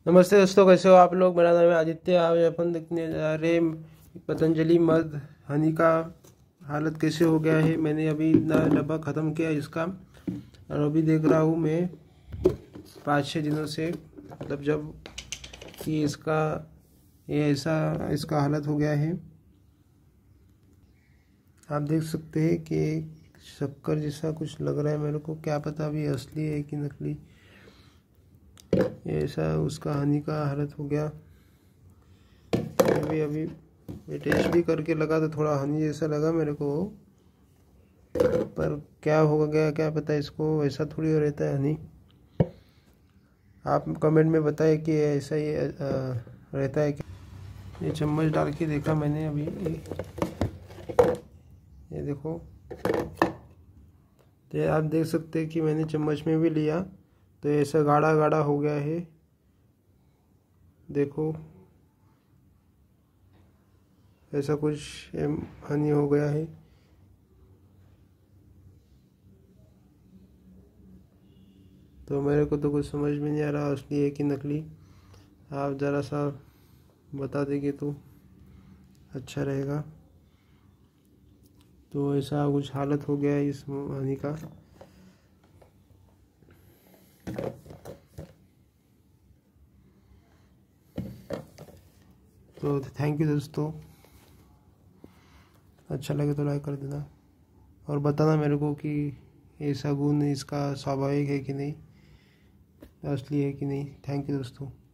नमस्ते दोस्तों, कैसे हो आप लोग। मेरा नाम है आदित्य। आज अपन देखने जा रहे हैं पतंजलि मध हनी का हालत कैसे हो गया है। मैंने अभी इतना डब्बा ख़त्म किया इसका, और अभी देख रहा हूँ मैं 5-6 दिनों से, मतलब जब कि इसका ये ऐसा इसका हालत हो गया है। आप देख सकते हैं कि शक्कर जैसा कुछ लग रहा है मेरे को, क्या पता अभी असली है कि नकली। ऐसा उसका हनी का हालत हो गया। अभी मैं टेस्ट भी करके लगा तो थोड़ा हनी जैसा लगा मेरे को, पर क्या हो गया क्या पता। इसको ऐसा थोड़ी हो रहता है हनी। आप कमेंट में बताएं कि ऐसा ही रहता है क्या। ये चम्मच डाल के देखा मैंने अभी, ये देखो। तो आप देख सकते हैं कि मैंने चम्मच में भी लिया तो ऐसा गाढ़ा गाढ़ा हो गया है। देखो ऐसा कुछ हनी हो गया है। तो मेरे को तो कुछ समझ में नहीं आ रहा असली है कि नकली। आप ज़रा सा बता देंगे तो अच्छा रहेगा। तो ऐसा कुछ हालत हो गया है इस हनी का। तो थैंक यू दोस्तों, अच्छा लगे तो लाइक कर देना और बताना मेरे को कि ऐसा गुण इसका स्वाभाविक है कि नहीं, असली है कि नहीं। थैंक यू दोस्तों।